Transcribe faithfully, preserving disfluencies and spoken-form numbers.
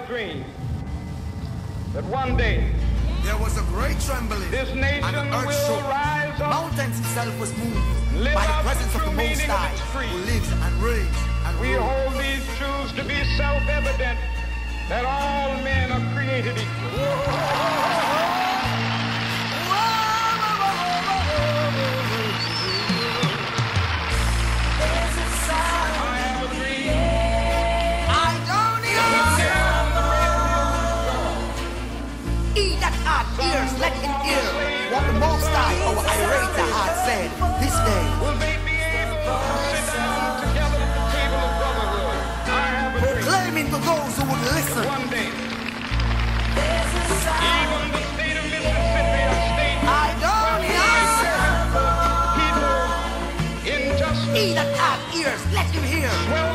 a dream that one day there was a great trembling, this nation and the earth will shook. rise up. Mountains itself was moved by the presence of the Most High, who lives and reigns and We rules. hold these truths to be self-evident, that all men are created equal. He that hath ears, let him hear what the Most High, our irate hath said this day. Will they be able to sit down together at the table of brotherhood? I have a dream. Proclaiming to those who would listen. One day, even the state of Mississippi, a state I don't where people injustice He that hath ears, let him hear. swell